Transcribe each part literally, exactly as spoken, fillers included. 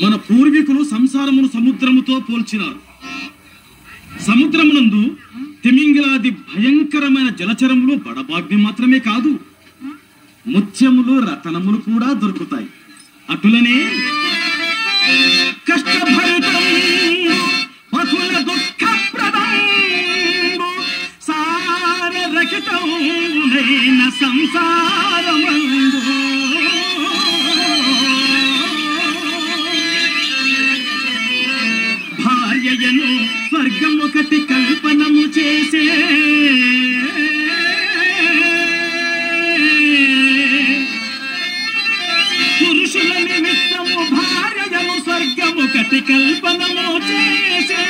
మన పూర్వీకులు సంసారమును సముద్రముతో పోల్చినారు. సముద్రమునందు తిమింగిలాది భయంకరమైన జలచరములు బడబాగ్ని మాత్రమే కాదు, ముత్యములు రతనములు కూడా దొరుకుతాయి. అటులనే కష్టభరితం పకుల దుఃఖప్రదం సారరహితమైన సంసారమందు భార్యను స్వర్గం ఒకటి కల్పనము చేసే పురుషుల నిమిత్తము భార్యను స్వర్గం ఒకటి కల్పనము చేసే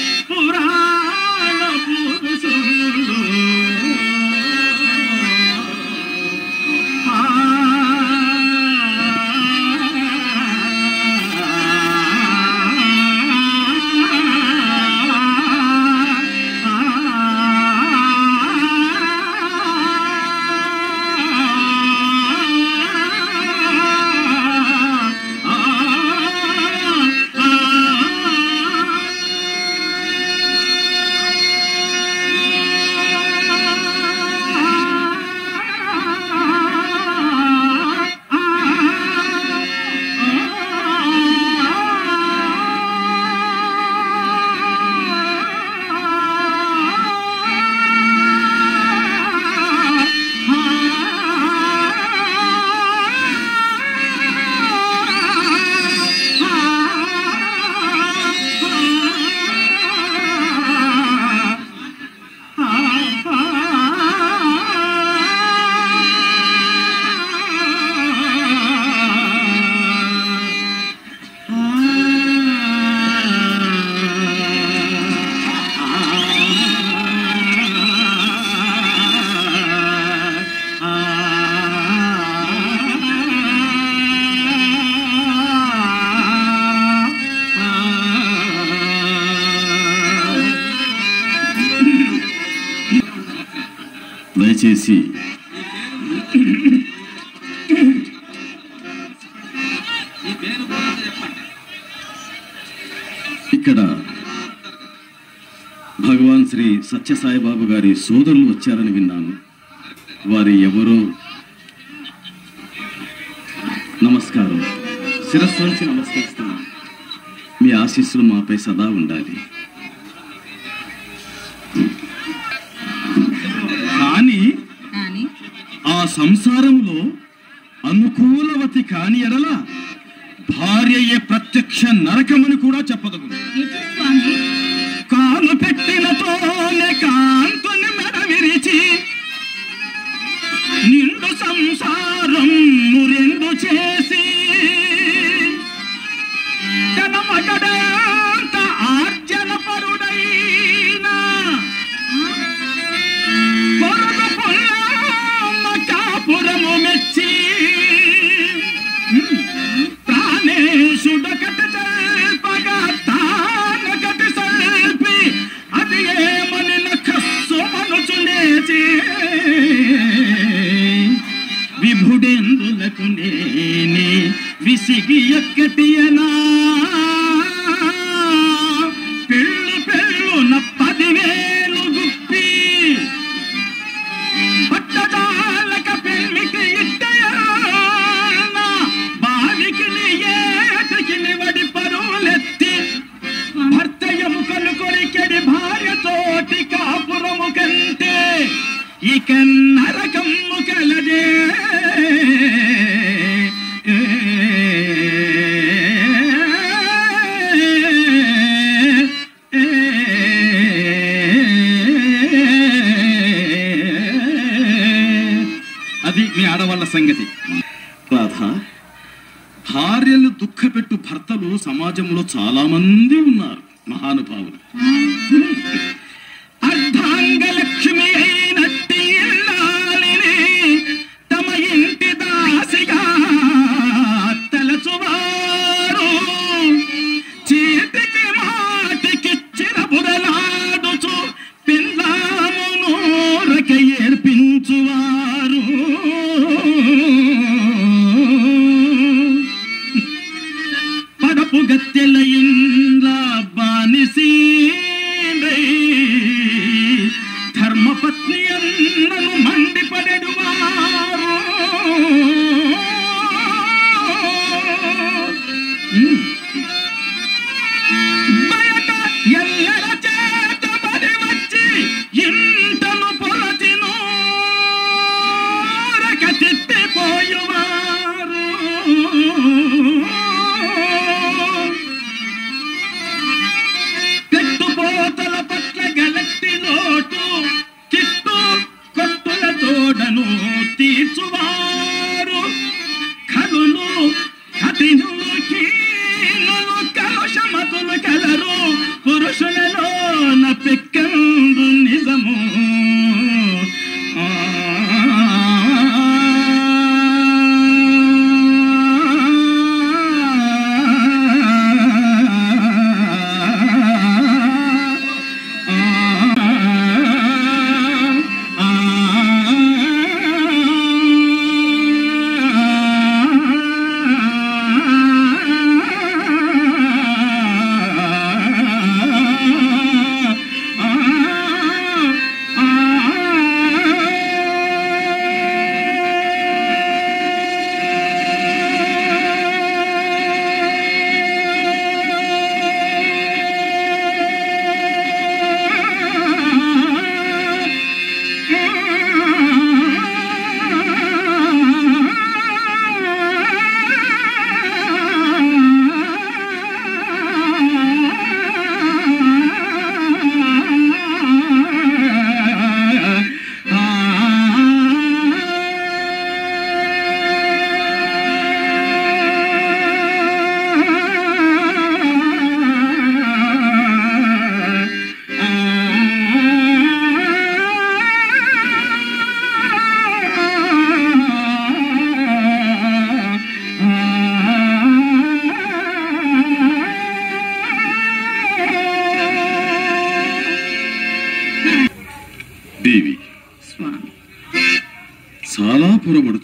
పురాణ పురుషులు దయచేసి ఇక్కడ భగవాన్ శ్రీ సత్యసాయిబాబు గారి సోదరులు వచ్చారని విన్నాను. వారి ఎవరో నమస్కారం, శిరస్సు నుంచి నమస్కరిస్తున్నాను. మీ ఆశీస్సులు మాపై సదా ఉండాలి. కానీ ఆ సంసారంలో అనుకూలవతి కాని ఎడల భార్యయే ప్రత్యక్ష నరకమని కూడా చెప్పదగు. కాలు పెట్టినతోనే కాంతుని మెడ విరిచి నిండు సంసారం మురెండు చేసి తన మగడంత ఆర్జన పరుడైనా పొరగు పొల్లమ్మ కాపురము మెచ్చి ప్రాణేశుడకటి తెల్పగా తానకటి సల్పి అది ఏమని నఖస్సుమనుచునేచి విభుడెందులకు నేని విసిగి ఎక్కటియనా పెళ్ళు పెళ్ళున పదివేలు గుప్పి పట్టదాలక పెళ్లికి ఇట్టయన బావికి ఏటికి వడి పరులెత్తి భర్తయము కనుకొరికెడి భార్యతోటి కాపురము కంటే ఇక నరకము కలదే. అది మీ ఆడవాళ్ళ సంగతి. రాధా, భార్యలు దుఃఖపెట్టు భర్తలు సమాజంలో చాలా మంది ఉన్నారు, మహానుభావులు. అర్ధాంగలక్ష్మి అయినట్టి ఇల్లాలిని తమ ఇంటి దాసిగా తలచువారు చేతికి మాటికి చిరబుదలాడుచు పిల్లామును రక ఏర్పించువారు. పడపు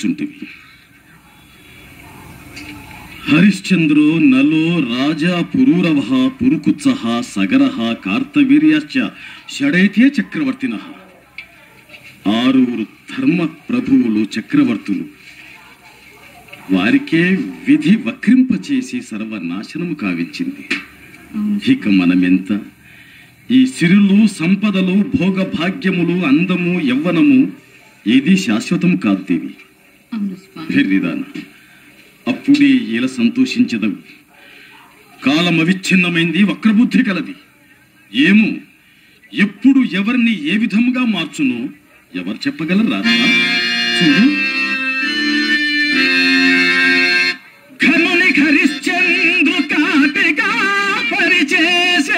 కూర్చుంటివి. హరిశ్చంద్రో నలో రాజా పురూరవ పురుకుత్సహ సగర కార్తవీర్యాశ్చ షడైతే చక్రవర్తిన. ఆరుగురు ధర్మ ప్రభువులు చక్రవర్తులు, వారికే విధి వక్రింపచేసి సర్వనాశనము కావించింది. ఇక మనమెంత? ఈ సిరులు, సంపదలు, భోగభాగ్యములు, అందము, యవ్వనము ఏది శాశ్వతం కాదు దేవి. వెర్రిదాన, అప్పుడే ఇలా సంతోషించదవు. కాలం అవిచ్ఛిన్నమైంది, వక్రబుద్ధి కలది. ఏమో ఎప్పుడు ఎవరిని ఏ విధముగా మార్చునో ఎవరు చెప్పగలరా? చూడు, ఘనుని హరిశ్చంద్రు కాటిగా పరిచేసే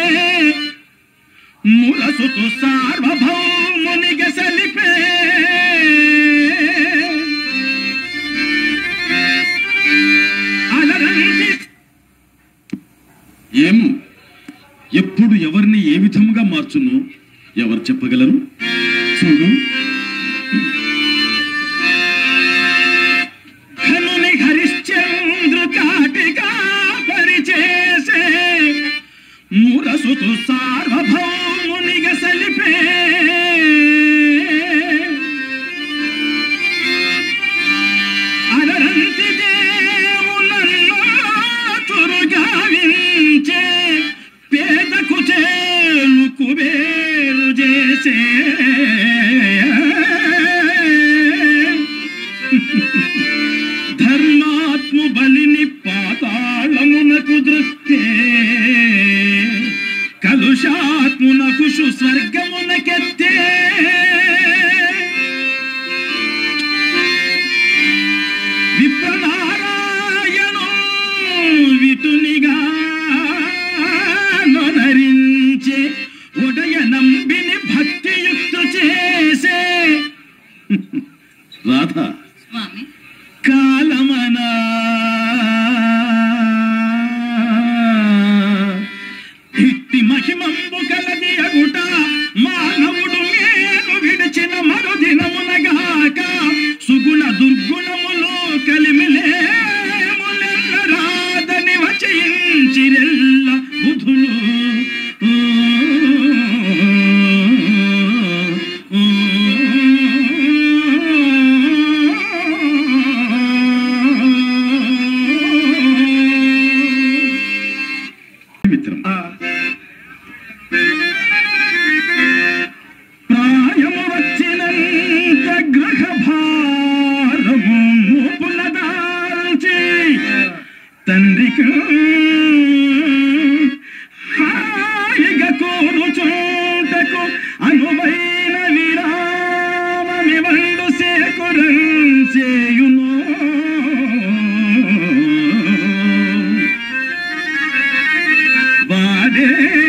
మురసుతు సార్వభౌమునిగ సలిపే అలరంటి. ఏమో ఎప్పుడు ఎవరిని ఏ విధముగా మార్చునో ఎవరు చెప్పగలరు? చూడు, ఘనుని హరిశ్చంద్రు కాటిగా పరిచేసే మురసుతు సార్వభౌమునిగ సలిపే అలరంతి దేవునన్ను తురుగావించే పేదకు చేలు కుబేరు చేసే ధర్మాత్ము బలిని పాతాళమునకు దృష్టే కలుషాత్మునకు స్వర్గమునకెత్తే విప్రనారాయణు విటునిగా నొనరించే ఉదయ నంబిని భక్తియుక్తు చేసే రాధా, కాలమనా ఇట్టి మహిమంబు కలది అగుట మానవుడు మేలు విడిచిన మరుదినమునగాక సుగుణ దుర్గుణములు కలిమిలేములెల్ల రాదని వచయించిరెల్ల బుధులు. మిత్రం, ప్రాయము వచ్చినంత గ్రహ భారము పునదాల్చి తండ్రికి హాయిగా కోరుచోటకు అనువైన విరామమి వండు సేకురంచేయును. వాడే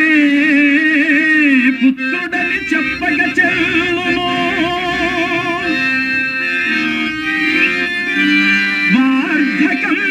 పుత్రుడని చెప్పక చెల్లును, వార్ధకం